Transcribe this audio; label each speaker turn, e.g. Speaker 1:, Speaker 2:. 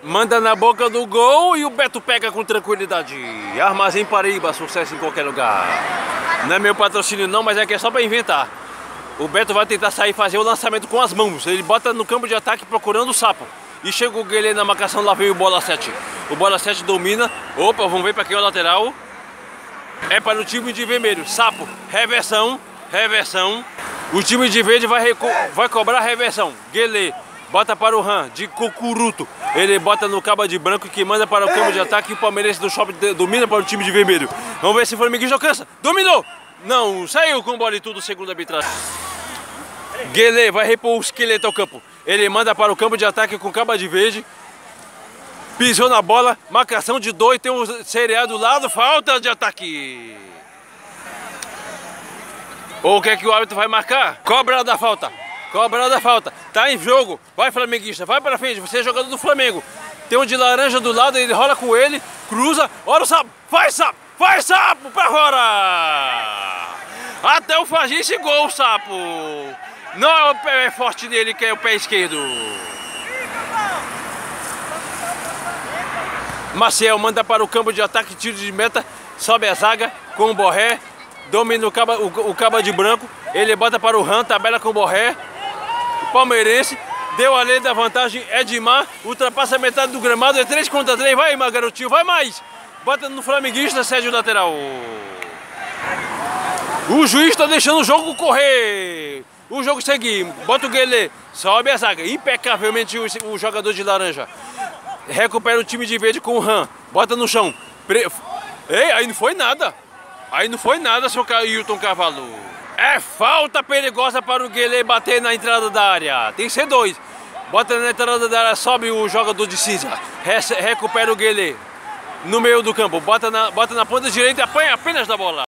Speaker 1: Manda na boca do gol e o Beto pega com tranquilidade. Armazém Paraíba, sucesso em qualquer lugar. Não é meu patrocínio não, mas é que é só pra inventar. O Beto vai tentar sair e fazer o lançamento com as mãos. Ele bota no campo de ataque procurando o sapo. E chega o Guelê na marcação, lá vem o bola 7. O bola 7 domina. Opa, vamos ver para quem é o lateral. É para o time de vermelho. Sapo, reversão, reversão. O time de verde vai cobrar reversão. Guelê bota para o Ram, de Cucuruto. Ele bota no cabo de branco que manda para o campo de ataque. E o palmeirense do shopping domina para o time de vermelho. Vamos ver se o flamenguista alcança. Dominou! Não, saiu com bola e tudo, segundo a arbitragem. Guelê vai repor o esqueleto ao campo. Ele manda para o campo de ataque com cabo de verde. Pisou na bola, marcação de 2, tem um cereal do lado, falta de ataque. Ou o que é que o árbitro vai marcar? Cobra da falta. Cobra da falta. Tá em jogo. Vai, flamenguista, vai para frente. Você é jogador do Flamengo. Tem um de laranja do lado, ele rola com ele, cruza. Olha o sapo. Faz sapo. Faz sapo pra fora. Até o fazer gol, sapo. Não é o pé forte dele, que é o pé esquerdo. Maciel manda para o campo de ataque, tiro de meta, sobe a zaga com o Borré, domina o cabo de branco, ele bota para o Ram, tabela com o Borré. O palmeirense deu a lei da vantagem, Edmar ultrapassa a metade do gramado, é 3 contra 3, vai mais garotinho, vai mais. Bota no flamenguista, cede o lateral. O juiz está deixando o jogo correr. O jogo seguir, bota o Guelê, sobe a zaga, impecavelmente o jogador de laranja. Recupera o time de verde com o Ram, bota no chão. Ei, aí não foi nada. Aí não foi nada, seu Ailton Cavalo. É falta perigosa para o Guelê bater na entrada da área. Tem que ser 2. Bota na entrada da área, sobe o jogador de cinza. Recupera o Guelê no meio do campo. Bota na ponta direita e apanha apenas da bola.